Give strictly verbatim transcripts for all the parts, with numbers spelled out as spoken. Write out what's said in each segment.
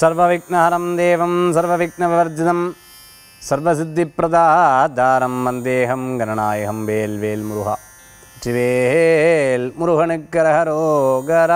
सर्वविघ्नहरं देवं सर्वविघ्नवर्जितं सर्वसिद्धिप्रदातारं वन्देहं गणनायकं வேல் வேல் முருகா வெற்றிவேல் முருகனுக்கரகரோகரா.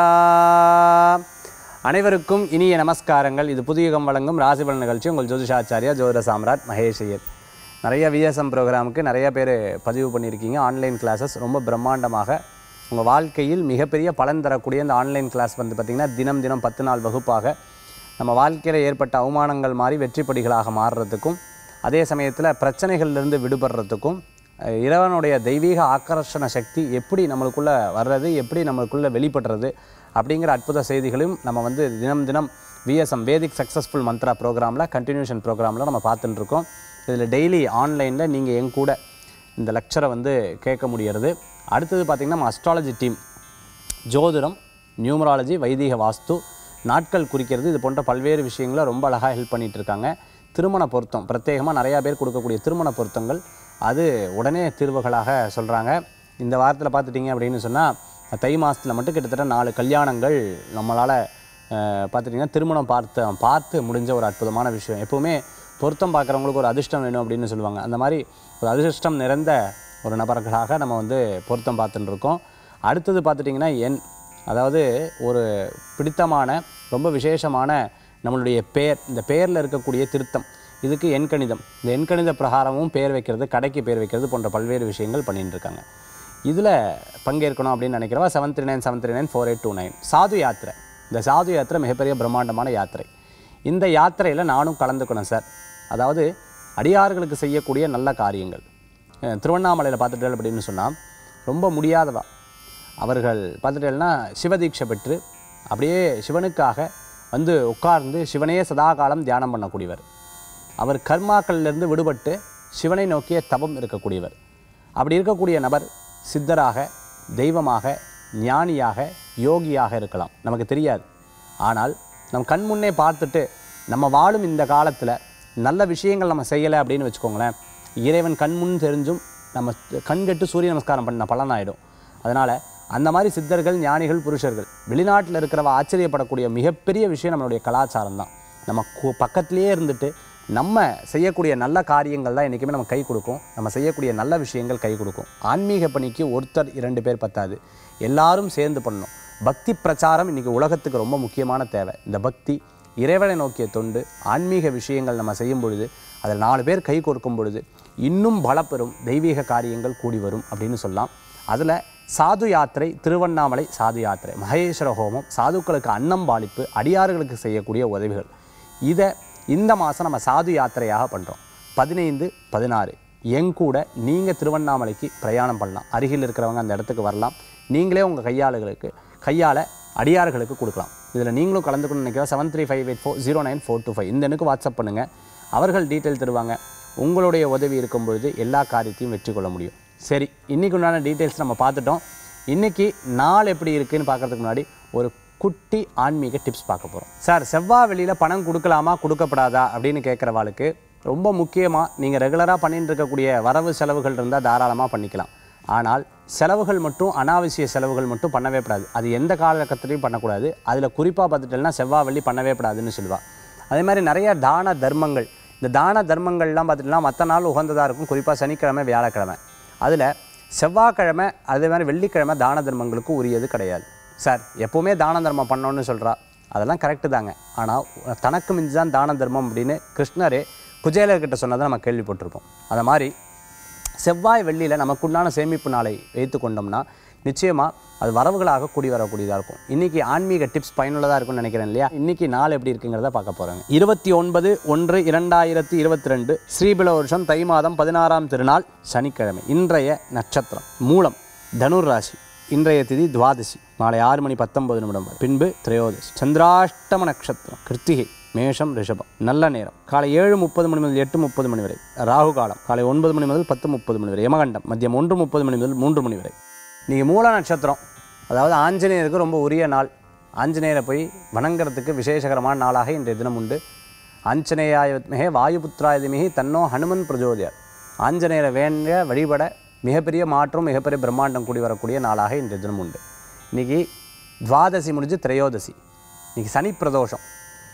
அனைவருக்கும் இனிய நமஸ்காரங்கள். இது புதுயுகம் வழங்கும் ராசிபலன் நிகழ்ச்சி. உங்கள் ஜோதிஷாச்சாரியா ஜோதிட சாம்ராட் மகேஷ் ஐயர். நிறைய விஎஸ்எம் ப்ரோக்ராமுக்கு நிறைய பேர் பதிவு பண்ணியிருக்கீங்க. ஆன்லைன் கிளாஸஸ் ரொம்ப பிரம்மாண்டமாக உங்கள் வாழ்க்கையில் மிகப்பெரிய பலன் தரக்கூடிய இந்த ஆன்லைன் கிளாஸ் வந்து பார்த்திங்கன்னா தினம் தினம் பத்து நாள் வகுப்பாக நம்ம வாழ்க்கையில் ஏற்பட்ட அவமானங்கள் மாறி வெற்றிப்படிகளாக மாறுறதுக்கும், அதே சமயத்தில் பிரச்சனைகள்லேருந்து விடுபடுறதுக்கும், இறைவனுடைய தெய்வீக ஆக்கர்ஷண சக்தி எப்படி நம்மளுக்குள்ளே வர்றது, எப்படி நம்மளுக்குள்ளே வெளிப்படுறது அப்படிங்கிற அற்புத செய்திகளையும் நம்ம வந்து தினம் தினம் விஎஸ்எம் வேதிக் சக்ஸஸ்ஃபுல் மந்த்ரா ப்ரோக்ராமில் கண்டினியூஷன் ப்ரோக்ராமில் நம்ம பார்த்துட்டுருக்கோம். இதில் டெய்லி ஆன்லைனில் நீங்கள் என் கூட இந்த லெக்சரை வந்து கேட்க முடியறது. அடுத்தது பார்த்திங்கன்னா நம்ம அஸ்ட்ராலஜி டீம் ஜோதிடம், நியூமராலஜி, வைதிக வாஸ்து, நாட்கள் குறிக்கிறது, இது போன்ற பல்வேறு விஷயங்களை ரொம்ப அழகாக ஹெல்ப் பண்ணிகிட்டு இருக்காங்க. திருமண பொருத்தம் பிரத்யேகமாக நிறையா பேர் கொடுக்கக்கூடிய திருமண பொருத்தங்கள் அது உடனே தீர்வுகளாக சொல்கிறாங்க. இந்த வாரத்தில் பார்த்துட்டிங்க அப்படின்னு சொன்னால் தை மாதத்தில் மட்டும் கிட்டத்தட்ட நாலு கல்யாணங்கள் நம்மளால் பார்த்துட்டிங்கன்னா திருமணம் பார்த்து பார்த்து முடிஞ்ச ஒரு அற்புதமான விஷயம். எப்போவுமே பொருத்தம் பார்க்குறவங்களுக்கு ஒரு அதிர்ஷ்டம் வேணும் அப்படின்னு சொல்லுவாங்க. அந்த மாதிரி ஒரு அதிர்ஷ்டம் நிறைந்த ஒரு நபர்களாக நம்ம வந்து பொருத்தம் பார்த்துட்டு இருக்கோம். அடுத்தது பார்த்துட்டிங்கன்னா எண், அதாவது ஒரு பிடித்தமான ரொம்ப விசேஷமான நம்மளுடைய பெயர், இந்த பெயரில் இருக்கக்கூடிய திருத்தம், இதுக்கு எண்கணிதம், இந்த எண்கணித பிரகாரமும் பெயர் வைக்கிறது, கடைக்கு பெயர் வைக்கிறது போன்ற பல்வேறு விஷயங்கள் பண்ணிட்டு இருக்காங்க. இதில் பங்கேற்கணும் அப்படின்னு நினைக்கிறவா seven three nine seven three nine four eight two nine சாது யாத்திரை. இந்த சாது யாத்திரை மிகப்பெரிய பிரம்மாண்டமான யாத்திரை. இந்த யாத்திரையில் நானும் கலந்துக்கணும் சார். அதாவது அடியார்களுக்கு செய்யக்கூடிய நல்ல காரியங்கள். திருவண்ணாமலையில் பார்த்துட்டேன் அப்படின்னு சொன்னால் ரொம்ப முடியாதவா அவர்கள் பார்த்துட்டேன்னா சிவதீட்சை பெற்று அப்படியே சிவனுக்காக வந்து உட்கார்ந்து சிவனையே சதாகாலம் தியானம் பண்ணக்கூடியவர். அவர் கர்மாக்கள்லேருந்து விடுபட்டு சிவனை நோக்கிய தவம் இருக்கக்கூடியவர். அப்படி இருக்கக்கூடிய நபர் சித்தராக, தெய்வமாக, ஞானியாக, யோகியாக இருக்கலாம், நமக்கு தெரியாது. ஆனால் நம் கண் முன்னே பார்த்துட்டு நம்ம வாழும் இந்த காலத்தில் நல்ல விஷயங்கள் நம்ம செய்யலை அப்படின்னு வச்சுக்கோங்களேன், இறைவன் கண் முன் தெரிஞ்சும் நம்ம கண்கட்டு சூரிய நமஸ்காரம் பண்ண பலனாயிடும். அதனால் அந்த மாதிரி சித்தர்கள், ஞானிகள், புருஷர்கள் வெளிநாட்டில் இருக்கிறவ ஆச்சரியப்படக்கூடிய மிகப்பெரிய விஷயம் நம்மளுடைய கலாச்சாரம் தான். நம்ம பக்கத்திலே இருந்துட்டு நம்ம செய்யக்கூடிய நல்ல காரியங்கள் தான் என்றைக்குமே நம்ம கை கொடுக்கும். நம்ம செய்யக்கூடிய நல்ல விஷயங்கள் கை கொடுக்கும். ஆன்மீக பணிக்கு ஒருத்தர் இரண்டு பேர் பத்தாது, எல்லாரும் சேர்ந்து பண்ணணும். பக்தி பிரச்சாரம் இன்றைக்கி உலகத்துக்கு ரொம்ப முக்கியமான தேவை. இந்த பக்தி, இறைவனை நோக்கிய தொண்டு, ஆன்மீக விஷயங்கள் நம்ம செய்யும் பொழுது அதில் நாலு பேர் கை கொடுக்கும் பொழுது இன்னும் பலப்பெறும், தெய்வீக காரியங்கள் கூடி வரும் அப்படின்னு சொல்லலாம். அதில் சாது யாத்திரை, திருவண்ணாமலை சாது யாத்திரை, மகேஸ்வர ஹோமம், சாதுக்களுக்கு அன்னம் பாலிப்பு, அடியார்களுக்கு செய்யக்கூடிய உதவிகள், இதை இந்த மாதம் நம்ம சாது யாத்திரையாக பண்ணுறோம். பதினைந்து பதினாறு எங்கூட நீங்கள் திருவண்ணாமலைக்கு பிரயாணம் பண்ணலாம். அருகில் இருக்கிறவங்க அந்த இடத்துக்கு வரலாம். நீங்களே உங்கள் கையாளுகளுக்கு கையால் அடியார்களுக்கு கொடுக்கலாம். இதில் நீங்களும் கலந்துக்கணும்னு நினைக்கிறோம். Seven three five eight four zero nine four two five இந்த எனக்கு வாட்ஸ்அப் பண்ணுங்கள். அவர்கள் டீட்டெயில் தருவாங்க. உங்களுடைய உதவி இருக்கும் பொழுது எல்லா காரியத்தையும் வெற்றி கொள்ள முடியும். சரி, இன்றைக்கு உண்டான டீட்டெயில்ஸ் நம்ம பார்த்துட்டோம். இன்றைக்கி நாள் எப்படி இருக்குதுன்னு பார்க்குறதுக்கு முன்னாடி ஒரு குட்டி ஆன்மீக டிப்ஸ் பார்க்க போகிறோம். சார், செவ்வாய் வெளியில் பணம் கொடுக்கலாமா கொடுக்கப்படாதா அப்படின்னு கேட்குறவாளுக்கு ரொம்ப முக்கியமாக நீங்கள் ரெகுலராக பண்ணிட்டு இருக்கக்கூடிய வரவு செலவுகள் இருந்தால் தாராளமாக பண்ணிக்கலாம். ஆனால் செலவுகள் மட்டும், அனாவசிய செலவுகள் மட்டும் பண்ணவே கூடாது. அது எந்த காலகட்டத்திலையும் பண்ணக்கூடாது. அதில் குறிப்பாக பார்த்துட்டேன்னா செவ்வாய் வெள்ளி பண்ணவே கூடாதுன்னு சொல்லுவாள். அதே மாதிரி நிறைய தான தர்மங்கள், இந்த தான தர்மங்கள்லாம் பார்த்துட்டுனா மற்ற நாள் உகந்ததாக இருக்கும். குறிப்பாக சனிக்கிழமை, வியாழக்கிழமை. அதில் செவ்வாய்க்கிழமை அதே மாதிரி வெள்ளிக்கிழமை தான தர்மங்களுக்கு உரியது கிடையாது. சார், எப்போவுமே தான தர்மம் பண்ணோன்னு சொல்கிறா, அதெல்லாம் கரெக்டு தாங்க. ஆனால் தனக்கு மிஞ்சி தான் தான தர்மம் அப்படின்னு கிருஷ்ணரே குஜேலர்கிட்ட சொன்னதை நம்ம கேள்விப்பட்டிருப்போம். அதை மாதிரி செவ்வாய் வெள்ளியில் நமக்குண்டான சேமிப்பு நாளை வைத்து கொண்டோம்னா நிச்சயமாக அது வரவுகளாக கூடி வரக்கூடியதாக இருக்கும். இன்றைக்கி ஆன்மீக டிப்ஸ் பயனுள்ளதாக இருக்கும்னு நினைக்கிறேன் இல்லையா? இன்றைக்கி நாள் எப்படி இருக்குங்கிறத பார்க்க போகிறாங்க. இருபத்தி ஒன்பது ஒன்று இரண்டாயிரத்தி இருபத்தி ரெண்டு ஸ்ரீபில வருஷம் தை மாதம் பதினாறாம் திருநாள் சனிக்கிழமை. இன்றைய நட்சத்திரம் மூலம், தனுர் ராசி. இன்றைய திதி துவாதசி, மாலை ஆறு மணி பத்தொன்பது நிமிடம். பின்பு திரையோதசி. சந்திராஷ்டம நட்சத்திரம் கிருத்திகை, மேஷம், ரிஷபம். நல்ல நேரம் காலை ஏழு முப்பது மணி முதல் எட்டு முப்பது மணி வரை. ராகு காலம் காலை ஒன்பது மணி முதல் பத்து முப்பது மணி வரை. யமகண்டம் மதியம் ஒன்று முப்பது மணி முதல் மூன்று மணி வரை. நீங்கள் மூல நட்சத்திரம், அதாவது ஆஞ்சநேயருக்கு ரொம்ப உரிய நாள். ஆஞ்சநேயரை போய் வணங்குறதுக்கு விசேஷகரமான நாளாக இன்றைய தினம் உண்டு. ஆஞ்சநேயாய வித்மஹே வாயுபுத்ராய தீமஹி தன்னோ ஹனுமன் பிரச்சோதயாத். ஆஞ்சநேயரை வேண்ட வழிபட மிகப்பெரிய மாற்றம், மிகப்பெரிய பிரம்மாண்டம் கூடி வரக்கூடிய நாளாக இன்றைய தினம் உண்டு. இன்றைக்கி துவாதசி முடிஞ்சு திரையோதசி. இன்றைக்கி சனி பிரதோஷம்.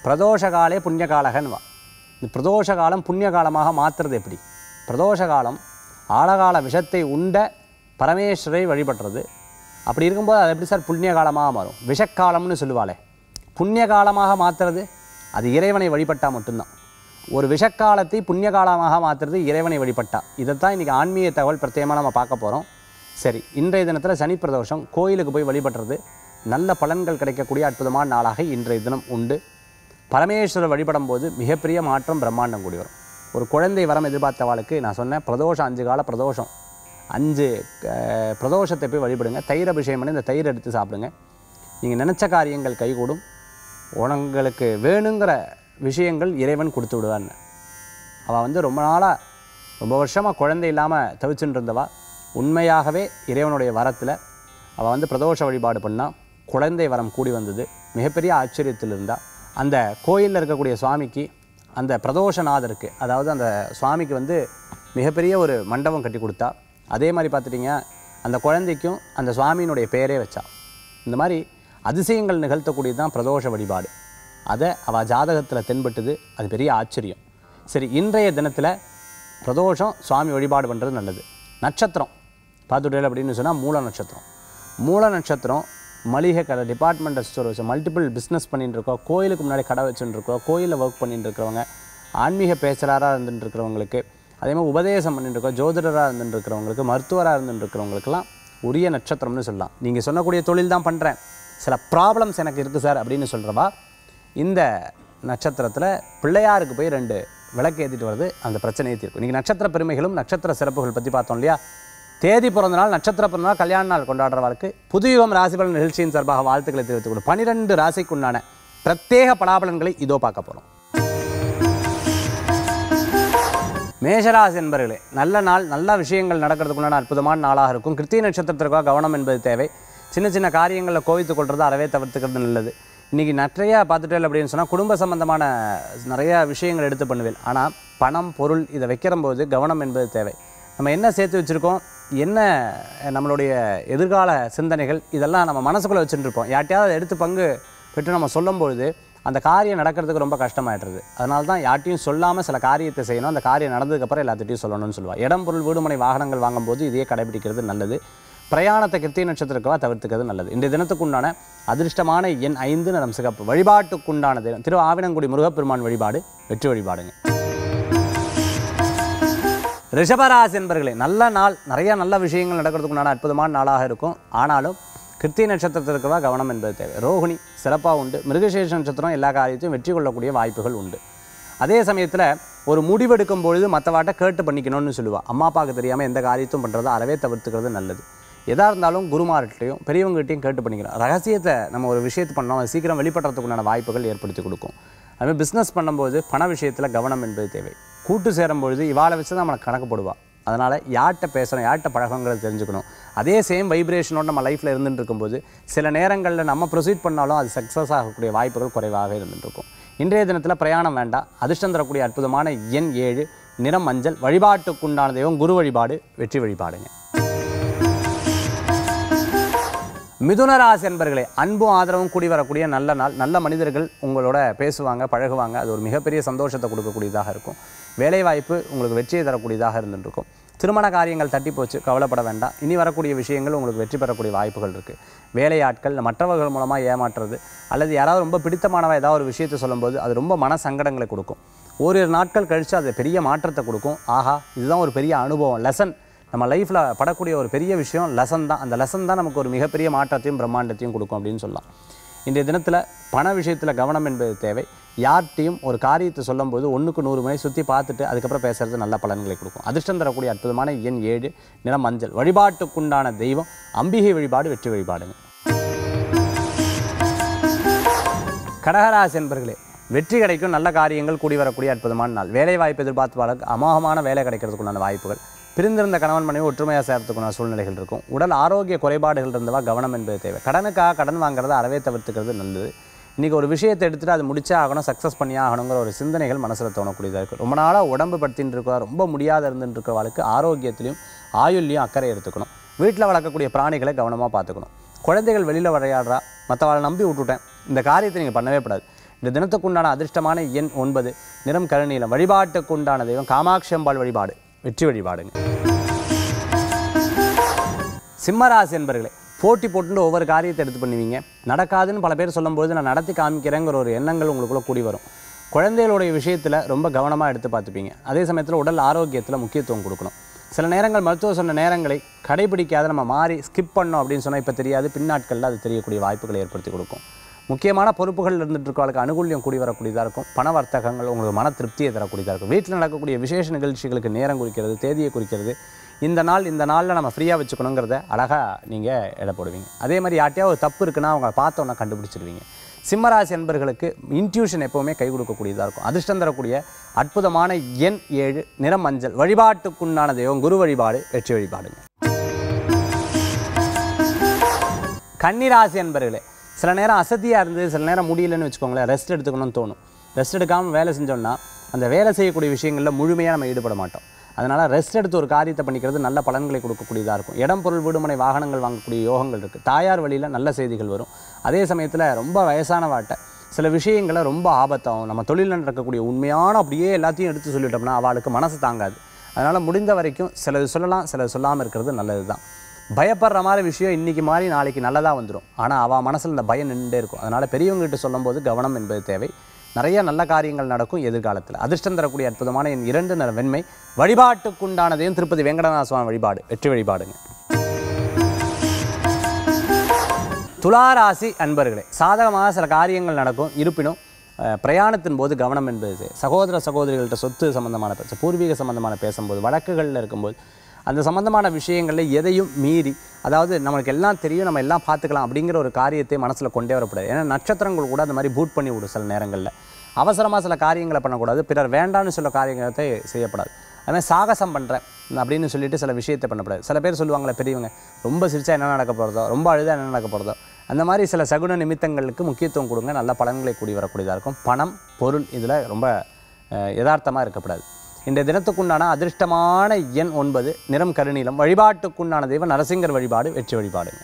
பிரதோஷ காலே புண்ணிய காலகன்வா. இந்த பிரதோஷ காலம் புண்ணிய காலமாக மாற்றுறது எப்படி? பிரதோஷ காலம் ஆழகால விஷத்தை உண்ட பரமேஸ்வரை வழிபடுறது. அப்படி இருக்கும்போது அது எப்படி சார் புண்ணிய காலமாக மாறும்? விஷக்காலம்னு சொல்லுவாளே, புண்ணிய காலமாக மாற்றுறது அது இறைவனை வழிபட்டால் மட்டும்தான். ஒரு விஷக்காலத்தை புண்ணிய காலமாக மாற்றுறது இறைவனை வழிபட்டா. இதைத்தான் இன்றைக்கி ஆன்மீக தகவல் பிரத்யேகமாக நம்ம பார்க்க போகிறோம். சரி, இன்றைய தினத்தில் சனி பிரதோஷம், கோயிலுக்கு போய் வழிபடுறது நல்ல பலன்கள் கிடைக்கக்கூடிய அற்புதமான நாளாக இன்றைய தினம் உண்டு. பரமேஸ்வரர் வழிபடும் போது மிகப்பெரிய மாற்றம் பிரம்மாண்டம் கூடி வரும். ஒரு குழந்தை வரம் எதிர்பார்த்தவாளுக்கு நான் சொன்னேன், பிரதோஷம் அஞ்சு கால பிரதோஷம், அஞ்சு பிரதோஷத்தை போய் வழிபடுங்க. தயிர் அபிஷேகம் பண்ணி இந்த தயிர் எடுத்து சாப்பிடுங்க. நீங்கள் நினச்ச காரியங்கள் கைகூடும். உங்களுக்கு வேணுங்கிற விஷயங்கள் இறைவன் கொடுத்து விடுவான்னு. அவள் வந்து ரொம்ப நாளாக ரொம்ப வருஷமாக குழந்தை இல்லாமல் தவிச்சுட்டு இருந்தவா உண்மையாகவே இறைவனுடைய வரத்தில் அவள் வந்து பிரதோஷ வழிபாடு பண்ணால் குழந்தை வரம் கூடி வந்தது. மிகப்பெரிய ஆச்சரியத்தில் இருந்தால் அந்த கோயிலில் இருக்கக்கூடிய சுவாமிக்கு, அந்த பிரதோஷநாதருக்கு, அதாவது அந்த சுவாமிக்கு வந்து மிகப்பெரிய ஒரு மண்டபம் கட்டி கொடுத்தா. அதே மாதிரி பார்த்துட்டிங்க, அந்த குழந்தைக்கும் அந்த சுவாமியினுடைய பேரே வச்சா. இந்த மாதிரி அதிசயங்கள் நிகழ்த்தக்கூடியது தான் பிரதோஷ வழிபாடு. அதை அவள் ஜாதகத்தில் தென்பட்டுது. அது பெரிய ஆச்சரியம். சரி, இன்றைய தினத்தில் பிரதோஷம் சுவாமி வழிபாடு பண்ணுறது நல்லது. நட்சத்திரம் பார்த்துட்டே அப்படின்னு சொன்னால் மூல நட்சத்திரம். மூல நட்சத்திரம் மளிகை கடை, டிபார்ட்மெண்டல் ஸ்டோர் வச்சு மல்டிபிள் பிஸ்னஸ் பண்ணிட்டு இருக்கோம், கோயிலுக்கு முன்னாடி கடை வச்சுட்டு இருக்கோம், கோயிலில் ஒர்க் பண்ணிட்டு இருக்கிறவங்க, ஆன்மீக பேச்சராக இருந்துட்டு இருக்கிறவங்களுக்கு, அதே மாதிரி உபதேசம் பண்ணிட்டு இருக்கோம், ஜோதிடராக இருந்துட்டு இருக்கிறவங்களுக்கு, மருத்துவராக இருந்துட்டு இருக்கிறவங்களுக்கெல்லாம் உரிய நட்சத்திரம்னு சொல்லலாம். நீங்கள் சொன்னக்கூடிய தொழில் தான் பண்ணுறேன், சில ப்ராப்ளம்ஸ் எனக்கு இருக்குது சார் அப்படின்னு சொல்கிறவா இந்த நட்சத்திரத்தில் பிள்ளையாருக்கு போய் ரெண்டு விளக்கு ஏற்றிட்டு வருது, அந்த பிரச்சனையை தீர்க்கும். இன்றைக்கி நட்சத்திர பெருமைகளும் நட்சத்திர சிறப்புகள் பற்றி பார்த்தோம் இல்லையா? தேதி பிறந்த நாள், நட்சத்திர பிறந்த நாள், கல்யாண நாள் கொண்டாடுறவர்களுக்கு புதுயுகம் ராசிபலன் நிகழ்ச்சியின் சார்பாக வாழ்த்துக்களை தெரிவித்துக் கொள்ளும். பன்னிரெண்டு ராசிக்குண்டான பிரத்யேக பலாபலன்களை இதோ பார்க்க போகிறோம். மேஷராசி என்பர்களே, நல்ல நாள், நல்ல விஷயங்கள் நடக்கிறதுக்குண்டான அற்புதமான நாளாக இருக்கும். கிருத்திகை நட்சத்திரத்திற்காக கவனம் என்பது தேவை. சின்ன சின்ன காரியங்களில் கோவித்து கொள்வது அறவே தவிர்த்துக்கிறது நல்லது. இன்றைக்கி நிறையா பார்த்துட்டே அப்படின்னு சொன்னால் குடும்ப சம்பந்தமான நிறையா விஷயங்கள் எடுத்து பண்ணுவேன். ஆனால் பணம், பொருள் இதை வைக்கிறம்போது கவனம் என்பது தேவை. நம்ம என்ன சேர்த்து வச்சுருக்கோம், என்ன நம்மளுடைய எதிர்கால சிந்தனைகள், இதெல்லாம் நம்ம மனசுக்குள்ளே வச்சுட்டுருப்போம். யார்ட்டையாவது எடுத்து பங்கு பெற்று நம்ம சொல்லும்பொழுது அந்த காரியம் நடக்கிறதுக்கு ரொம்ப கஷ்டமாயிடுறது. அதனால தான் யார்ட்டையும் சொல்லாமல் சில காரியத்தை செய்யணும். அந்த காரியம் நடந்ததுக்கப்புறம் எல்லாத்திட்டையும் சொல்லணும்னு சொல்லுவாள். இடம், பொருள், வீடுமனை வாகனங்கள் வாங்கும்போது இதையே கடைபிடிக்கிறது நல்லது. பிரயாணத்தை கிருத்திகை நட்சத்திரக்காக தவிர்த்துக்கிறது நல்லது. இன்றைய தினத்துக்குண்டான அதிர்ஷ்டமான எண் ஐந்து, நிறம் சிகப்பு. வழிபாட்டுக்குண்டான தினம் திரு ஆவினங்குடி முருகப்பெருமான் வழிபாடு வெற்றி வழிபாடுங்க. ரிஷபராசி என்பர்களே, நல்ல நாள், நிறைய நல்ல விஷயங்கள் நடக்கிறதுக்குண்டான அற்புதமான நாளாக இருக்கும். ஆனாலும் கிருத்திகை நட்சத்திரத்திற்காக கவனம் என்பது தேவை. ரோகிணி சிறப்பாக உண்டு. மிருகசீர்ஷ நட்சத்திரம் எல்லா காரியத்தையும் வெற்றி கொள்ளக்கூடிய வாய்ப்புகள் உண்டு. அதே சமயத்தில் ஒரு முடிவெடுக்கும் பொழுது மற்றவாட்ட கேட்டு பண்ணிக்கணும்னு சொல்லுவாள். அம்மா அப்பாவுக்கு தெரியாமல் எந்த காரியத்தையும் பண்ணுறது அறவே தவிர்த்துக்கிறது நல்லது. எதாக இருந்தாலும் குருமார்கிட்டையும் பெரியவங்ககிட்டையும் கேட்டு பண்ணிக்கிறோம். ரகசியத்தை நம்ம ஒரு விஷயத்தை பண்ணோம், அது சீக்கிரம் வெளிப்படுறதுக்குண்டான வாய்ப்புகள் ஏற்படுத்தி கொடுக்கும். அதுமாதிரி பிஸ்னஸ் பண்ணும்போது பண விஷயத்தில் கவனம் என்பது தேவை. கூட்டு சேரும்பொழுது இவாளை வச்சு தான் நம்மளுக்கு கணக்கு போடுவாள். அதனால் யார்கிட்ட பேசணும், யார்கிட்ட பழக்கங்களை தெரிஞ்சுக்கணும். அதே சேம் வைப்ரேஷனோடு நம்ம லைஃப்பில் இருந்துட்டு இருக்கும்போது சில நேரங்களில் நம்ம ப்ரொசீட் பண்ணாலும் அது சக்ஸஸ் ஆகக்கூடிய வாய்ப்புகள் குறைவாக இருந்துகிட்ருக்கும். இன்றைய தினத்தில் பிரயாணம் வேண்டாம். அதிர்ஷ்டம் தரக்கூடிய அற்புதமான எண் ஏழு, நிறம் மஞ்சள். வழிபாட்டுக்குண்டான தெய்வம் குரு வழிபாடு வெற்றி வழிபாடுங்க. மிதுன ராசி என்பர்களே, அன்பும் ஆதரவும் கூடி வரக்கூடிய நல்ல நாள். நல்ல மனிதர்கள் உங்களோட பேசுவாங்க, பழகுவாங்க. அது ஒரு மிகப்பெரிய சந்தோஷத்தை கொடுக்கக்கூடியதாக இருக்கும். வேலைவாய்ப்பு உங்களுக்கு வெற்றியை தரக்கூடியதாக இருந்துருக்கும். திருமண காரியங்கள் தட்டி போச்சு, கவலைப்பட வேண்டாம். இனி வரக்கூடிய விஷயங்கள் உங்களுக்கு வெற்றி பெறக்கூடிய வாய்ப்புகள் இருக்குது. வேலையாட்கள் மற்றவர்கள் மூலமாக ஏமாற்றுறது அல்லது யாராவது ரொம்ப பிடித்தமானவ ஏதாவது ஒரு விஷயத்தை சொல்லும்போது அது ரொம்ப மன சங்கடங்களை கொடுக்கும். ஓரிரு நாட்கள் கழித்து அது பெரிய மாற்றத்தை கொடுக்கும். ஆஹா, இதுதான் ஒரு பெரிய அனுபவம், லெசன். நம்ம லைஃப்பில் படக்கூடிய ஒரு பெரிய விஷயம் லெசன் தான். அந்த லெசன் தான் நமக்கு ஒரு மிகப்பெரிய மாற்றத்தையும் பிரம்மாண்டத்தையும் கொடுக்கும் அப்படின்னு சொல்லலாம். இன்றைய தினத்தில் பண விஷயத்தில் கவனம் என்பது தேவை. யார்கிட்டையும் ஒரு காரியத்தை சொல்லும்போது ஒன்றுக்கு நூறு மணி சுற்றி பார்த்துட்டு அதுக்கப்புறம் பேசுகிறது நல்ல பலன்களை கொடுக்கும். அதிர்ஷ்டம் தரக்கூடிய அற்புதமான எண் ஏழு, நிறம் மஞ்சள். வழிபாட்டுக்குண்டான தெய்வம் அம்பிகை வழிபாடு வெற்றி வழிபாடுங்க. கடகராசி என்பர்களே, வெற்றி கிடைக்கும். நல்ல காரியங்கள் கூடி வரக்கூடிய அற்புதமான நாள். வேலை வாய்ப்பு எதிர்பார்த்து அமோகமான வேலை கிடைக்கிறதுக்குண்டான வாய்ப்புகள். பிரிந்திருந்த கணவன் மனைவி ஒற்றுமையாக சேர்த்துக்குண்டான சூழ்நிலைகள் இருக்கும். உடல் ஆரோக்கிய குறைபாடுகள் இருந்தவா கவனம் என்பது தேவை. கடனுக்காக கடன் வாங்குறத அறவே தவிர்த்துக்கிறது நல்லது. இன்றைக்கி ஒரு விஷயத்தை எடுத்துகிட்டு அது முடிச்சே ஆகணும், சக்ஸஸ் பண்ணியே ஆகணுங்கிற ஒரு சிந்தனைகள் மனசில் தோணக்கூடியதாக இருக்குது. ரொம்ப நாளாக உடம்பு படுத்தின்னு இருக்கா, ரொம்ப முடியாத இருந்துட்டு இருக்கிறவளுக்கு ஆரோக்கியத்திலையும் ஆயுள்லையும் அக்கறை எடுத்துக்கணும். வீட்டில் வளர்க்கக்கூடிய பிராணிகளை கவனமாக பார்த்துக்கணும். குழந்தைகள் வெளியில் விளையாடுறா, மற்றவளை நம்பி விட்டுட்டேன், இந்த காரியத்தை நீங்கள் பண்ணவே கூடாது. இந்த தினத்துக்குண்டான அதிர்ஷ்டமான எண் ஒன்பது, நிறம் கருநீலம். வழிபாட்டுக்குண்டான தெய்வம் காமாட்சி அம்பாள் வழிபாடு, வெற்றி வழிபாடுங்க. சிம்மராசி என்பர்களே, போட்டி போட்டுட்டு ஒவ்வொரு காரியத்தை எடுத்து பண்ணுவீங்க. நடக்காதுன்னு பல பேர் சொல்லும்போது நான் நடத்தி காமிக்கிறேங்கிற ஒரு எண்ணங்கள் உங்களுக்குள்ளே கூடி வரும். குழந்தைகளுடைய விஷயத்தில் ரொம்ப கவனமாக எடுத்து பார்த்துப்பீங்க. அதே சமயத்தில் உடல் ஆரோக்கியத்தில் முக்கியத்துவம் கொடுக்கணும். சில நேரங்கள் மருத்துவ சொன்ன நேரங்களை கடைபிடிக்காத நம்ம மாறி ஸ்கிப் பண்ணோம் அப்படின்னு சொன்னால் இப்போ தெரியாது, பின்னாட்களில் அது தெரியக்கூடிய வாய்ப்புகளை ஏற்படுத்தி கொடுக்கும். முக்கியமான பொறுப்புகள் இருந்துட்டு இருக்கவங்களுக்கு அனுகூல்யம் கூடி வரக்கூடியதாக இருக்கும். பண வர்த்தகங்கள் உங்களுக்கு மன திருப்தியை தரக்கூடியதாக இருக்கும். வீட்டில் நடக்கக்கூடிய விசேஷ நிகழ்ச்சிகளுக்கு நேரம் குறிக்கிறது, தேதியை குறிக்கிறது. இந்த நாள் இந்த நாளில் நம்ம ஃப்ரீயாக வச்சுக்கணுங்கிறத அழகாக நீங்கள் எடை போடுவீங்க. அதே மாதிரி யார்ட்டையாவது ஒரு தப்பு இருக்குன்னா அவங்க பார்த்தோன்னா கண்டுபிடிச்சிடுவீங்க. சிம்மராசி என்பர்களுக்கு இன்ட்யூஷன் எப்போவுமே கை கொடுக்கக்கூடியதாக இருக்கும். அதிர்ஷ்டம் தரக்கூடிய அற்புதமான எண் ஏழு, நிறம் மஞ்சள். வழிபாட்டுக்குண்டான தெய்வம் குரு வழிபாடு, வெற்றி வழிபாடுங்க. கன்னிராசி என்பர்களே, சில நேரம் அசதியாக இருந்து சில நேரம் முடியலன்னு வச்சுக்கோங்களேன், ரெஸ்ட் எடுத்துக்கணும்னு தோணும். ரெஸ்ட் எடுக்காமல் வேலை செஞ்சோம்னா அந்த வேலை செய்யக்கூடிய விஷயங்களில் முழுமையாக நம்ம ஈடுபட மாட்டோம். அதனால் ரெஸ்ட் எடுத்து ஒரு காரியத்தை பண்ணிக்கிறது நல்ல பலன்களை கொடுக்கக்கூடியதாக இருக்கும். இடம் பொருள் வீடுமனை வாகனங்கள் வாங்கக்கூடிய யோகங்கள் இருக்குது. தாயார் வழியில் நல்ல செய்திகள் வரும். அதே சமயத்தில் ரொம்ப வயசான வாட்டை சில விஷயங்களை ரொம்ப ஆபத்தாகும். நம்ம தொழிலில் நடக்கக்கூடிய உண்மையான அப்படியே எல்லாத்தையும் எடுத்து சொல்லிட்டோம்னா அவளுக்கு மனசு தாங்காது. அதனால் முடிந்த வரைக்கும் சிலது சொல்லலாம், சிலது சொல்லாமல் இருக்கிறது நல்லது தான். பயப்படுற மாதிரி விஷயம் இன்றைக்கி மாதிரி நாளைக்கு நல்லதாக வந்துடும். ஆனால் அவள் மனசில் இந்த பயம் நின்றுட்டே இருக்கும். அதனால் பெரியவங்ககிட்ட சொல்லும்போது கவனம் என்பது தேவை. நிறைய நல்ல காரியங்கள் நடக்கும் எதிர்காலத்தில். அதிர்ஷ்டம் தரக்கூடிய அற்புதமான என் இரண்டு நிற வெண்மை. வழிபாட்டுக்குண்டானதையும் திருப்பதி வெங்கடநாத சுவாமி வழிபாடு, வெற்றி வழிபாடுங்க. துளாராசி அன்பர்களே, சாதகமாக சில காரியங்கள் நடக்கும். இருப்பினும் பிரயாணத்தின் போது கவனம் என்பது. சகோதர சகோதரிகள்கிட்ட சொத்து சம்பந்தமான பேச, பூர்வீக சம்பந்தமான பேசும்போது, வழக்குகளில் இருக்கும்போது அந்த சம்பந்தமான விஷயங்களில் எதையும் மீறி, அதாவது நம்மளுக்கு எல்லாம் தெரியும், நம்ம எல்லாம் பார்த்துக்கலாம் அப்படிங்கிற ஒரு காரியத்தை மனசில் கொண்டே வரக்கூடாது. ஏன்னா நட்சத்திரங்கள் கூட அந்த மாதிரி பூட் பண்ணி விடும். சில நேரங்களில் அவசரமாக சில காரியங்களை பண்ணக்கூடாது. பிறர் வேண்டான்னு சொல்ல காரியத்தை செய்யப்படாது. அதுமாதிரி சாகசம் பண்ணுறேன் அப்படின்னு சொல்லிட்டு சில விஷயத்தை பண்ணக்கூடாது. சில பேர் சொல்லுவாங்களே பெரியவங்க, ரொம்ப சிரிச்சா என்ன நடக்க போகிறதோ, ரொம்ப அழுதா என்ன நடக்க போகிறதோ, அந்த மாதிரி சில சகுன நிமித்தங்களுக்கு முக்கியத்துவம் கொடுங்க. நல்ல பலன்களை கூடி வரக்கூடியதாக இருக்கும். பணம் பொருள் இதில் ரொம்ப யதார்த்தமாக இருக்கக்கூடாது. இன்றைய தினத்துக்குண்டான அதிர்ஷ்டமான எண் ஒன்பது, நிறம் கருநீலம். வழிபாட்டுக்குண்டான தெய்வம் நரசிங்கர் வழிபாடு, வெற்றி வழிபாடுங்க.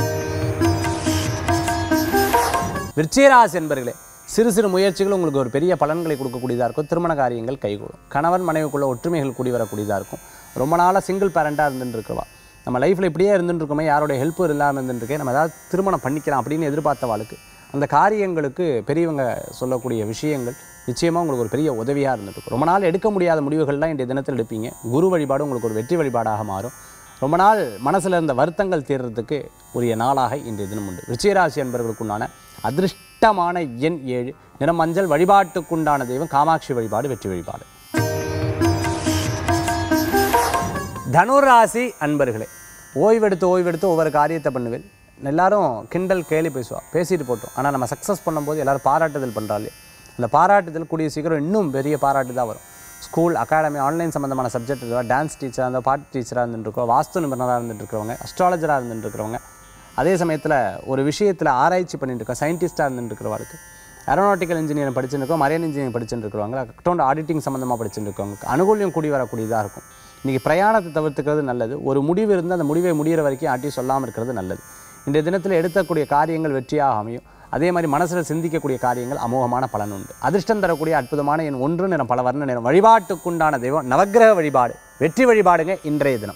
விருச்சிகராசி என்பர்களே, சிறு சிறு முயற்சிகள் உங்களுக்கு ஒரு பெரிய பலன்களை கொடுக்கக்கூடியதாக இருக்கும். திருமண காரியங்கள் கைகூடும். கணவன் மனைவிக்குள்ள ஒற்றுமைகள் கூடி வரக்கூடியதாக இருக்கும். ரொம்ப நாளாக சிங்கிள் பேரண்ட்டாக இருந்துட்டு இருக்கவா, நம்ம லைஃப்பில் இப்படியே இருந்துட்டு இருக்கோமே, யாரோடைய ஹெல்ப்பும் இல்லாமல் இருந்துட்டுருக்கேன், நம்ம ஏதாவது திருமணம் பண்ணிக்கலாம் அப்படின்னு எதிர்பார்த்தவாளுக்கு அந்த காரியங்களுக்கு பெரியவங்க சொல்லக்கூடிய விஷயங்கள் நிச்சயமாக உங்களுக்கு ஒரு பெரிய உதவியாக இருந்துட்டு. ரொம்ப நாள் எடுக்க முடியாத முடிவுகள்லாம் இன்றைய தினத்தில் எடுப்பீங்க. குரு வழிபாடு உங்களுக்கு ஒரு வெற்றி வழிபாடாக மாறும். ரொம்ப நாள் மனசில் இருந்த வருத்தங்கள் தீர்றதுக்கு உரிய நாளாக இன்றைய தினம் உண்டு. விருச்சிகராசி என்பவர்களுக்குண்டான அதிர்ஷ்டமான எண் ஏழு, நிறம் மஞ்சள். வழிபாட்டுக்குண்டான தெய்வம் காமாட்சி வழிபாடு, வெற்றி வழிபாடு. தனுராசி அன்பர்களே, ஓய்வெடுத்து ஓய்வெடுத்து ஒவ்வொரு காரியத்தை பண்ணுவேன். எல்லாரும் கிண்டல் கேலி பேசுவாள், பேசிட்டு போட்டோம். ஆனால் நம்ம சக்ஸஸ் பண்ணும்போது எல்லோரும் பாராட்டுதல் பண்ணுறாலே, அந்த பாராட்டுதல் கூடிய சீக்கிரம் இன்னும் பெரிய பாராட்டு தான் வரும். ஸ்கூல், அகாடமி, ஆன்லைன் சம்மந்தமான சப்ஜெக்ட் இருக்கா, டான்ஸ் டீச்சராக இருந்தால், பாட்டு டீச்சராக இருந்துட்டுருக்கோம், வாஸ்து நிபுணராக இருந்துட்டு இருக்கிறவங்க, அஸ்ட்ராலஜராக இருந்துட்டு இருக்கிறவங்க, அதே சமயத்தில் ஒரு விஷயத்தில் ஆராய்ச்சி பண்ணிட்டு இருக்கோம், சயின்டிஸ்ட்டாக இருந்துட்டு இருக்கிறவங்களுக்கு, ஏரோநாட்டிக்கல் இன்ஜினியரிங் படிச்சுருக்கோம், மரைன் இன்ஜினியரிங் படிச்சுட்டு இருக்கிறவங்க, அக்கௌண்ட் ஆடிட்டிங் சம்மந்தமாக படிச்சுட்டு இருக்கவங்களுக்கு அனுகூல்யம் கூடி வரக்கூடியதாக இருக்கும். இன்றைக்கி பிரயாணத்தை தவிர்த்துக்கிறது நல்லது. ஒரு முடிவு இருந்து அந்த முடிவை முடிகிற வரைக்கும் யார்ட்டையும் சொல்லாமல் இருக்கிறது நல்லது. இன்றைய தினத்தில் எடுக்கக்கூடிய காரியங்கள் வெற்றியாக அமையும். அதே மாதிரி மனசில் சிந்திக்கக்கூடிய காரியங்கள் அமோகமான பலன் உண்டு. அதிர்ஷ்டம் தரக்கூடிய அற்புதமான என் ஒன்று, நிறம் பல வர்ண நிறம். வழிபாட்டுக்குண்டான தெய்வம் நவக்கிரக வழிபாடு, வெற்றி வழிபாடுங்க இன்றைய தினம்.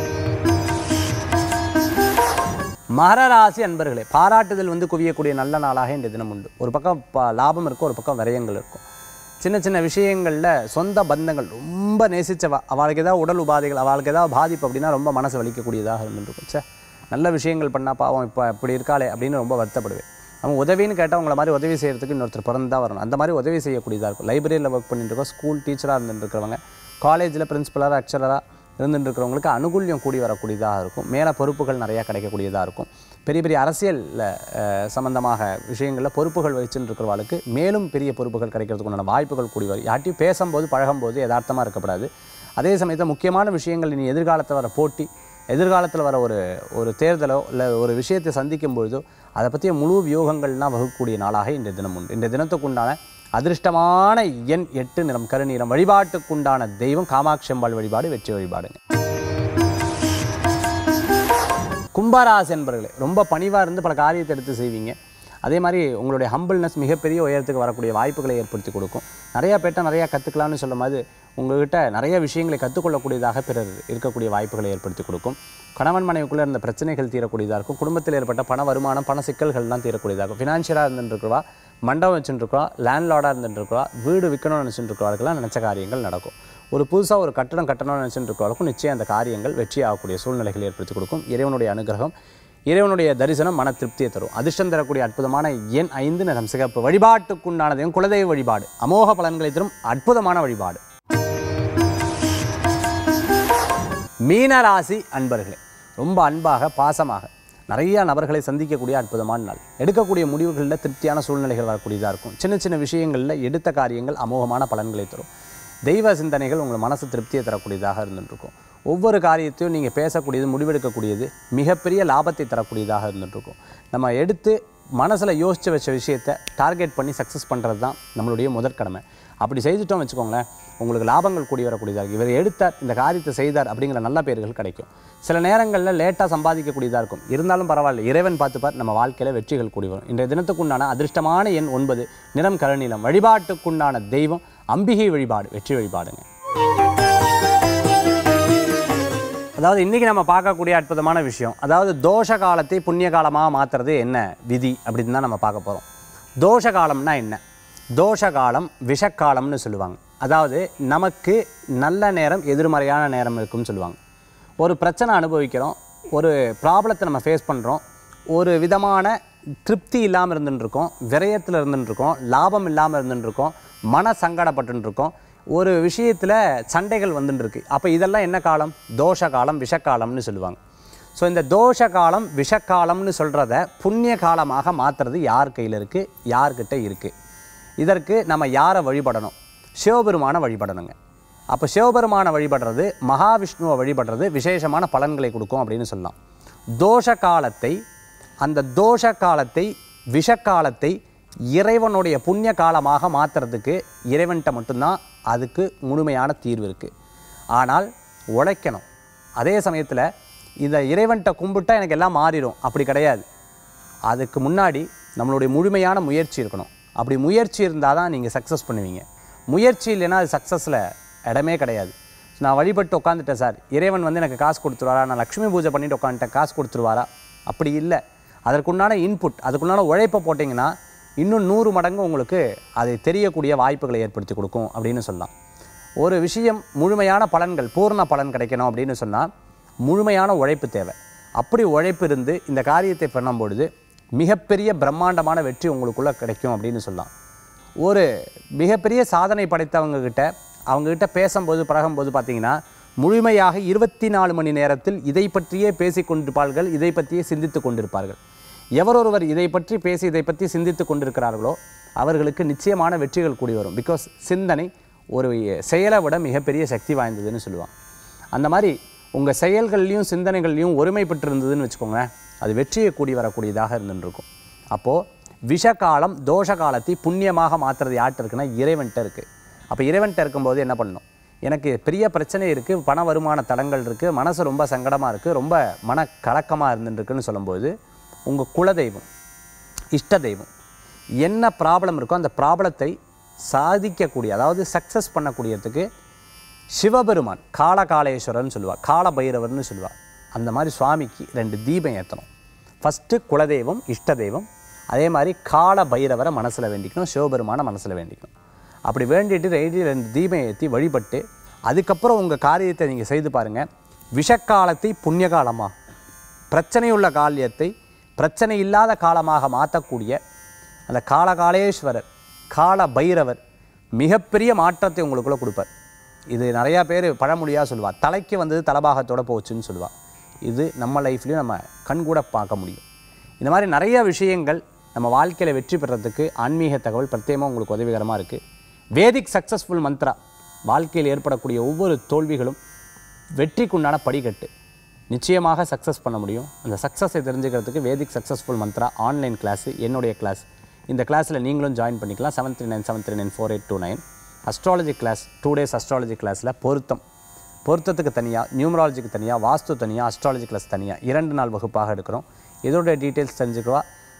மகர ராசி அன்பர்களே, பாராட்டுதல் வந்து குவியக்கூடிய நல்ல நாளாக இன்றைய தினம் உண்டு. ஒரு பக்கம் லாபம் இருக்கும், ஒரு பக்கம் விரயங்கள் இருக்கும். சின்ன சின்ன விஷயங்களில் சொந்த பந்தங்கள் ரொம்ப நேசித்தவா, அவளுக்கு ஏதாவது உடல் உபாதைகள், அவளுக்கு ஏதாவது பாதிப்பு அப்படின்னா ரொம்ப மனசு வலிக்கக்கூடியதாக இருந்துருக்கும். சே, நல்ல விஷயங்கள் பண்ணால் பாவம் இப்போ இப்படி இருக்காளே அப்படின்னு ரொம்ப வருத்தப்படுவேன். அவங்க உதவின்னு கேட்டால் உங்களை மாதிரி உதவி செய்கிறதுக்கு இன்னொருத்தர் பிறந்தா வரணும். அந்த மாதிரி உதவி செய்யக்கூடியதாக இருக்கும். லைப்ரரியில் ஒர்க் பண்ணிட்டு இருக்கோம், ஸ்கூல் டீச்சராக இருந்துட்டு இருக்கிறவங்க, காலேஜில் பிரின்சிபலாக லெக்சரராக இருந்துட்டு இருக்கிறவங்களுக்கு அனுகூல்யம் கூடி வரக்கூடியதாக இருக்கும். மேலே பொறுப்புகள் நிறையா கிடைக்கக்கூடியதாக இருக்கும். பெரிய பெரிய அரசியலில் சம்பந்தமாக விஷயங்களில் பொறுப்புகள் வச்சுட்டு இருக்கிறவங்களுக்கு மேலும் பெரிய பொறுப்புகள் கிடைக்கிறதுக்குண்டான வாய்ப்புகள் கூடி வரும். யார்ட்டையும் பேசும்போது பழகும்போது யதார்த்தமாக இருக்கக்கூடாது. அதே சமயத்தில் முக்கியமான விஷயங்கள் இனி எதிர்காலத்தில் வர போட்டி, எதிர்காலத்தில் வர ஒரு ஒரு தேர்தலோ இல்லை ஒரு விஷயத்தை சந்திக்கும் பொழுதோ அதை பற்றிய முழு வியூகங்கள்லாம் வகுக்கக்கூடிய நாளாக இன்றைய தினம் உண்டு. இன்றைய தினத்துக்குண்டான அதிர்ஷ்டமான எண் எட்டு, நிறம் கருநீலம். வழிபாட்டுக்குண்டான தெய்வம் காமாட்சி அம்பாள் வழிபாடு, வெற்றி வழிபாடுங்க. கும்பராசி என்பர்களே, ரொம்ப பணிவாக இருந்து பல காரியத்தை எடுத்து செய்வீங்க. அதே மாதிரி உங்களுடைய ஹம்பிள்னஸ் மிகப்பெரிய உயரத்துக்கு வரக்கூடிய வாய்ப்புகளை ஏற்படுத்தி கொடுக்கும். நிறையா பேர்ட்ட நிறையா கற்றுக்கலாம்னு சொல்லும் போது உங்கள்கிட்ட நிறைய விஷயங்களை கற்றுக்கொள்ளக்கூடியதாக பிறர் இருக்கக்கூடிய வாய்ப்புகளை ஏற்படுத்தி கொடுக்கும். கணவன் மனைவிக்குள்ளே இருந்த பிரச்சனைகள் தீரக்கூடியதாக இருக்கும். குடும்பத்தில் ஏற்பட்ட பண வருமானம் பண சிக்கல்கள்லாம் தீரக்கூடியதாக இருக்கும். ஃபினான்ஷியலாக இருந்துருக்குவா, மண்டபம் வச்சுருக்கா, லேண்ட்லார்டாக இருந்துருக்குவா, வீடு விற்கணும்னு நினச்சிட்டுருக்கவாளுக்கெல்லாம் நினச்ச காரியங்கள் நடக்கும். ஒரு புதுசாக ஒரு கட்டடம் கட்டணும்னு நினச்சிட்டுருக்கவாளுக்கும் நிச்சயம் அந்த காரியங்கள் வெற்றி ஆகக்கூடிய சூழ்நிலைகளை ஏற்படுத்தி கொடுக்கும். இறைவனுடைய அனுகிரகம், இறைவனுடைய தரிசனம் மன திருப்தியை தரும். அதிர்ஷ்டம் தரக்கூடிய அற்புதமான எண் ஐந்து, நிறம் சிகப்பு. வழிபாட்டுக்குண்டானதையும் குலதெய்வ வழிபாடு அமோக பலன்களை தரும் அற்புதமான வழிபாடு. மீன ராசி அன்பர்களே, ரொம்ப அன்பாக பாசமாக நிறைய நபர்களை சந்திக்கக்கூடிய அற்புதமான நாள். எடுக்கக்கூடிய முடிவுகளில் திருப்தியான சூழ்நிலைகள் வரக்கூடியதாக இருக்கும். சின்ன சின்ன விஷயங்களில் எடுத்த காரியங்கள் அமோகமான பலன்களை தரும். தெய்வ சிந்தனைகள் உங்கள் மனசு திருப்தியை தரக்கூடியதாக இருந்துகிட்ருக்கும். ஒவ்வொரு காரியத்தையும் நீங்கள் பேசக்கூடியது, முடிவெடுக்கக்கூடியது மிகப்பெரிய லாபத்தை தரக்கூடியதாக இருந்துகிட்ருக்கும். நம்ம எடுத்து மனசில் யோசித்து வச்ச விஷயத்தை டார்கெட் பண்ணி சக்ஸஸ் பண்ணுறது தான் நம்மளுடைய முதற் கடமை. அப்படி செய்துட்டோம் வச்சுக்கோங்களேன், உங்களுக்கு லாபங்கள் கூடி வரக்கூடியதாக, இவர் எடுத்தார் இந்த காரியத்தை செய்தார் அப்படிங்கிற நல்ல பேர்கள் கிடைக்கும். சில நேரங்களில் லேட்டாக சம்பாதிக்கக்கூடியதாக இருக்கும். இருந்தாலும் பரவாயில்ல, இறைவன் பார்த்துப்பார், நம்ம வாழ்க்கையில் வெற்றிகள் கூடி வரும். இன்றைய தினத்துக்குண்டான அதிர்ஷ்டமான எண் ஒன்பது, நிறம் கருநீலம். வழிபாட்டுக்குண்டான தெய்வம் அம்பிகை வழிபாடு, வெற்றி வழிபாடுங்க. அதாவது இன்றைக்கி நம்ம பார்க்கக்கூடிய அற்புதமான விஷயம், அதாவது தோஷ காலத்தை புண்ணிய காலமாக மாற்றுறது என்ன விதி அப்படின்னு தான் நம்ம பார்க்க போகிறோம். தோஷ காலம்னா என்ன? தோஷ காலம் விஷக்காலம்னு சொல்லுவாங்க. அதாவது நமக்கு நல்ல நேரம் எதிர்மறையான நேரம் இருக்குன்னு சொல்லுவாங்க. ஒரு பிரச்சனை அனுபவிக்கிறோம், ஒரு ப்ராப்ளத்தை நம்ம ஃபேஸ் பண்ணுறோம், ஒரு விதமான திருப்தி இல்லாமல் இருந்துட்டுருக்கோம், விரயத்தில் இருந்துட்டுருக்கோம், லாபம் இல்லாமல் இருந்துட்டுருக்கோம், மன சங்கடப்பட்டுருக்கோம், ஒரு விஷயத்தில் சண்டைகள் வந்துட்டுருக்கு. அப்போ இதெல்லாம் என்ன காலம்? தோஷ காலம் விஷக்காலம்னு சொல்லுவாங்க. ஸோ இந்த தோஷ காலம் விஷக்காலம்னு சொல்கிறத புண்ணிய காலமாக மாற்றுறது யார் கையில் இருக்குது, யார்கிட்ட இருக்குது? இதற்கு நம்ம யாரை வழிபடணும்? சிவபெருமான வழிபடணுங்க. அப்போ சிவபெருமான வழிபடுறது, மகாவிஷ்ணுவை வழிபடுறது விசேஷமான பலன்களை கொடுக்கும் அப்படின்னு சொல்லலாம். தோஷ காலத்தை, அந்த தோஷ காலத்தை விஷக்காலத்தை இறைவனுடைய புண்ணிய காலமாக மாற்றுறதுக்கு இறைவன்கிட்ட மட்டும்தான் அதுக்கு முழுமையான தீர்வு இருக்குது. ஆனால் உழைக்கணும். அதே சமயத்தில் இதை இறைவன்கிட்ட கும்பிட்டா எனக்கு எல்லாம் மாறிடும் அப்படி கிடையாது. அதுக்கு முன்னாடி நம்மளுடைய முழுமையான முயற்சி இருக்கணும். அப்படி முயற்சி இருந்தால் தான் நீங்கள் சக்ஸஸ் பண்ணுவீங்க. முயற்சி இல்லைன்னா அது சக்ஸஸில் இடமே கிடையாது. நான் வழிபட்டு உட்காந்துட்டேன் சார், இறைவன் வந்து எனக்கு காசு கொடுத்துருவாரா, நான் லக்ஷ்மி பூஜை பண்ணிட்டு உட்காந்துட்டேன் காசு கொடுத்துருவாரா? அப்படி இல்லை. அதற்குண்டான இன்புட், அதுக்குண்டான உழைப்பை போட்டிங்கன்னா இன்னும் நூறு மடங்கு உங்களுக்கு அதை தெரியக்கூடிய வாய்ப்புகளை ஏற்படுத்தி கொடுக்கும் அப்படின்னு சொல்லலாம். ஒரு விஷயம் முழுமையான பலன்கள், பூர்ண பலன் கிடைக்கணும் அப்படின்னு சொன்னால் முழுமையான உழைப்பு தேவை. அப்படி உழைப்பு இருந்து இந்த காரியத்தை பண்ணும்பொழுது மிகப்பெரிய பிரம்மாண்டமான வெற்றி உங்களுக்குள்ளே கிடைக்கும் அப்படின்னு சொல்லலாம். ஒரு மிகப்பெரிய சாதனை படைத்தவங்கக்கிட்ட அவங்கக்கிட்ட பேசும்போது பழகும்போது பார்த்திங்கன்னா முழுமையாக இருபத்தி நாலு மணி நேரத்தில் இதை பற்றியே பேசி கொண்டிருப்பார்கள், இதை பற்றியே சிந்தித்து கொண்டிருப்பார்கள். எவரொருவர் இதை பற்றி பேசி இதை பற்றி சிந்தித்து கொண்டிருக்கிறார்களோ அவர்களுக்கு நிச்சயமான வெற்றிகள் கூடி வரும். பிகாஸ் சிந்தனை ஒரு செயலை விட மிகப்பெரிய சக்தி வாய்ந்ததுன்னு சொல்லுவாங்க. அந்த மாதிரி உங்கள் செயல்கள்லையும் சிந்தனைகள்லையும் ஒருமைப்பட்டு இருந்ததுன்னு வச்சுக்கோங்க, அது வெற்றியை கூடி வரக்கூடியதாக இருந்துருக்கும். அப்போது விஷகாலம் தோஷ காலத்தை புண்ணியமாக மாற்றுறது யார்கிட்ட இருக்குன்னா இறைவன்கிட்ட இருக்குது. அப்போ இறைவன்கிட்ட இருக்கும்போது என்ன பண்ணணும்? எனக்கு பெரிய பிரச்சனை இருக்குது, பண வருமான தடங்கள் இருக்குது, மனசு ரொம்ப சங்கடமாக இருக்குது, ரொம்ப மன கலக்கமாக இருந்துருக்குன்னு சொல்லும்போது உங்கள் குலதெய்வம், இஷ்ட தெய்வம் என்ன ப்ராப்ளம் இருக்கோ அந்த ப்ராப்ளத்தை சாதிக்கக்கூடிய, அதாவது சக்ஸஸ் பண்ணக்கூடியதுக்கு சிவபெருமான் காலகாலேஸ்வரர்னு சொல்லுவாள், கால பைரவர்னு சொல்லுவாள். அந்த மாதிரி சுவாமிக்கு ரெண்டு தீபம் ஏற்றணும். ஃபஸ்ட்டு குலதெய்வம் இஷ்ட தெய்வம், அதே மாதிரி கால பைரவரை மனசில் வேண்டிக்கணும், சிவபெருமான மனசில் வேண்டிக்கணும். அப்படி வேண்டிட்டு ரெண்டு ரெண்டு தீபம் ஏற்றி வழிபட்டு அதுக்கப்புறம் உங்கள் காரியத்தை நீங்கள் செய்து பாருங்கள். விஷக்காலத்தை புண்ணிய காலமாக, பிரச்சனையுள்ள காரியத்தை பிரச்சனை இல்லாத காலமாக மாற்றக்கூடிய அந்த காலகாலேஸ்வரர் கால பைரவர் மிகப்பெரிய மாற்றத்தை உங்களுக்குள்ளே கொடுப்பார். இது நிறையா பேர் பழமொழியாக சொல்லுவாள், தலைக்கு வந்தது தலபாகத்தோடு போச்சுன்னு சொல்லுவாள். இது நம்ம லைஃப்லையும் நம்ம கண்கூட பார்க்க முடியும். இந்த மாதிரி நிறைய விஷயங்கள் நம்ம வாழ்க்கையில் வெற்றி பெறத்துக்கு ஆன்மீக தகவல் பிரத்யேகமாக உங்களுக்கு உதவிகரமாக இருக்குது. வேதிக் சக்ஸஸ்ஃபுல் மந்த்ரா, வாழ்க்கையில் ஏற்படக்கூடிய ஒவ்வொரு தோல்விகளும் வெற்றிக்குண்டான படிக்கட்டு, நிச்சயமாக சக்ஸஸ் பண்ண முடியும். அந்த சக்ஸஸை தெரிஞ்சுக்கிறதுக்கு Vedic successful mantra online class, என்னுடைய கிளாஸ். இந்த கிளாஸில் நீங்களும் ஜாயின் பண்ணிக்கலாம். Seven three nine seven three nine four eight two nine astrology class, two days astrology கிளாஸில் பொருத்தம், பொருத்தத்துக்கு தனியாக, நியூமராலஜிக்கு தனியாக, வாஸ்து தனியாக, அஸ்ட்ராலஜி கிளாஸ் தனியாக இரண்டு நாள் வகுப்பாக எடுக்கிறோம். இதோடைய டீட்டெயில்ஸ் தெரிஞ்சுக்கவா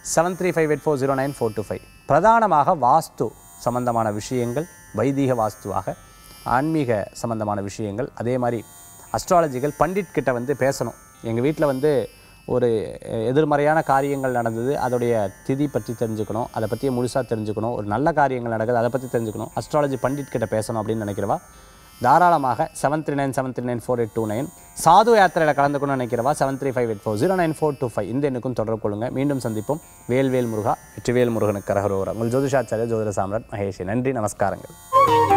seven three five eight four zero nine four two five. பிரதானமாக வாஸ்து சம்பந்தமான விஷயங்கள், வைதீக வாஸ்துவாக ஆன்மீக சம்பந்தமான விஷயங்கள், அதே மாதிரி அஸ்ட்ராலஜிகள் பண்டிட் கிட்ட வந்து பேசணும். எங்கள் வீட்டில் வந்து ஒரு எதிர்மறையான காரியங்கள் நடந்தது, அதோடைய திதி பற்றி தெரிஞ்சுக்கணும், அதை பற்றி முழுசாக தெரிஞ்சுக்கணும், ஒரு நல்ல காரியங்கள் நடக்குது அதை பற்றி தெரிஞ்சுக்கணும், அஸ்ட்ராலஜி பண்டிட் கிட்ட பேசணும் அப்படின்னு நினைக்கிறவா தாராளமாக seven three nine seven three nine four eight two nine. சாது யாத்திரையில் கலந்துக்கணும்னு நினைக்கிறவா seven three five eight four zero nine four two five இந்த எண்ணுக்கும் தொடர்பு கொள்ளுங்கள். மீண்டும் சந்திப்போம். வேல்வேல் முருகா, வெற்றிவேல் முருகனுக்கு கரகரோரா. உங்கள் ஜோதிஷாச்சாரிய ஜோதிட சாம்ராட் மகேஷ். நன்றி, நமஸ்காரங்கள்.